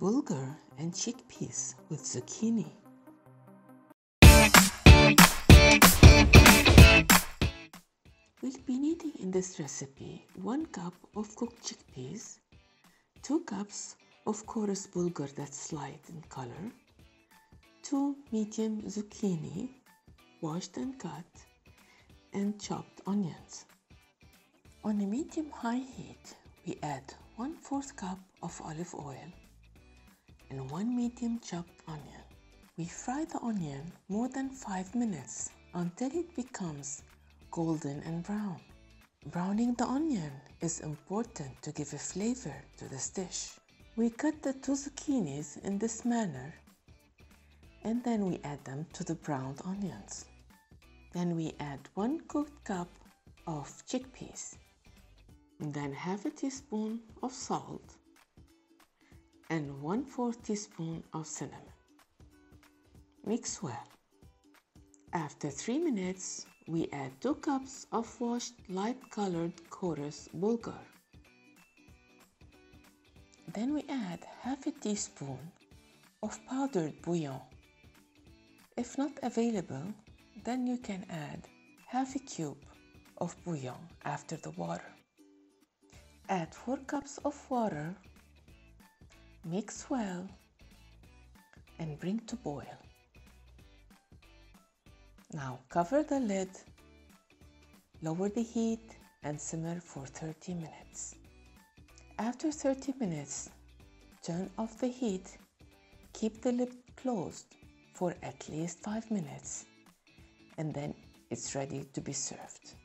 bulgur and chickpeas with zucchini. We'll be needing in this recipe 1 cup of cooked chickpeas, 2 cups of chorus bulgur that's light in color, 2 medium zucchini, washed and cut, and chopped onions. On a medium-high heat, we add 1/4 cup of olive oil and 1 medium chopped onion. We fry the onion more than 5 minutes until it becomes golden and brown. Browning the onion is important to give a flavor to this dish. We cut the 2 zucchinis in this manner and then we add them to the browned onions. Then we add 1 cooked cup of chickpeas, then half a teaspoon of salt and 1/4 teaspoon of cinnamon. Mix well. After 3 minutes, we add 2 cups of washed light-colored chorus bulgur. Then we add half a teaspoon of powdered bouillon. If not available, then you can add half a cube of bouillon after the water. Add 4 cups of water, mix well, and bring to boil. Now cover the lid, lower the heat, and simmer for 30 minutes. After 30 minutes, turn off the heat, keep the lid closed for at least 5 minutes, and then it's ready to be served.